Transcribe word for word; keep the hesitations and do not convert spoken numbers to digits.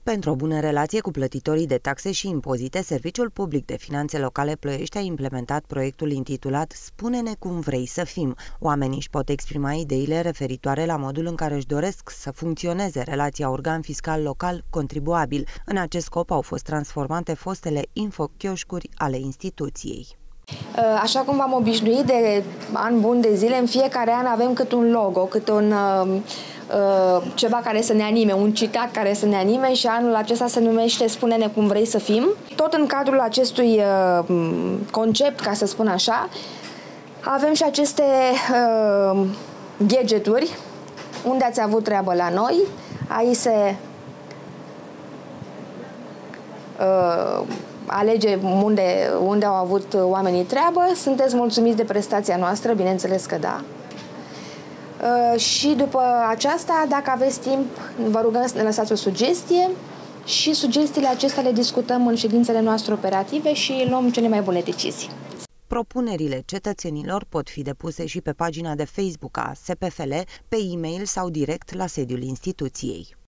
Pentru o bună relație cu plătitorii de taxe și impozite, Serviciul Public de Finanțe Locale Ploiești a implementat proiectul intitulat Spune-ne cum vrei să fim. Oamenii își pot exprima ideile referitoare la modul în care își doresc să funcționeze relația organ fiscal local-contribuabil. În acest scop au fost transformate fostele infochioșcuri ale instituției. Așa cum v-am obișnuit de an bun de zile, în fiecare an avem cât un logo, cât un uh, ceva care să ne anime, un citat care să ne anime și anul acesta se numește Spune-ne cum vrei să fim. Tot în cadrul acestui uh, concept, ca să spun așa, avem și aceste uh, gadgeturi. Unde ați avut treabă la noi? Aici se uh, alege unde, unde au avut oamenii treabă. Sunteți mulțumiți de prestația noastră? Bineînțeles că da. Uh, și după aceasta, dacă aveți timp, vă rugăm să ne lăsați o sugestie și sugestiile acestea le discutăm în ședințele noastre operative și luăm cele mai bune decizii. Propunerile cetățenilor pot fi depuse și pe pagina de Facebook a S P F L, pe e-mail sau direct la sediul instituției.